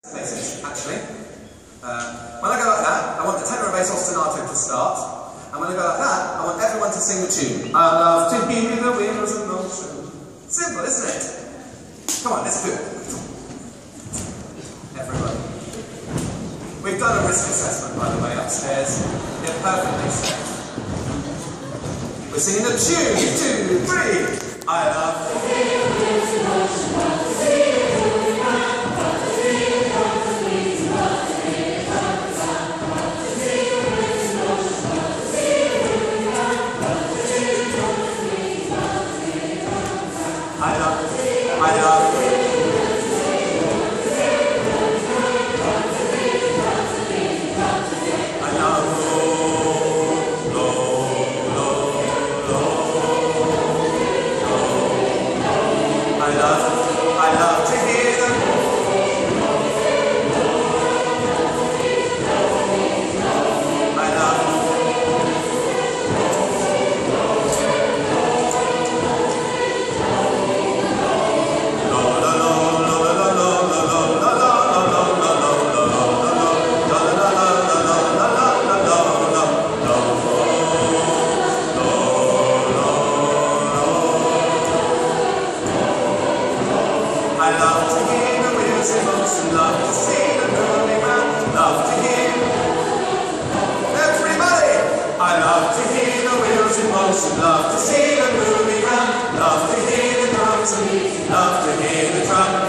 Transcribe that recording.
Message, actually. When I go like that, I want the tenor and bass ostinato to start. And when I go like that, I want everyone to sing the tune. I love to hear the wheels in motion. Simple, isn't it? Come on, let's do it. Everyone. We've done a risk assessment, by the way, upstairs. You're perfectly safe. We're singing the tune. 2, 3. I love to hear the wheels in motion. Love to see the moving round, love to hear. Everybody! I love to hear the wheels in motion, love to see the moving round, love to hear the drums and love to hear the drum.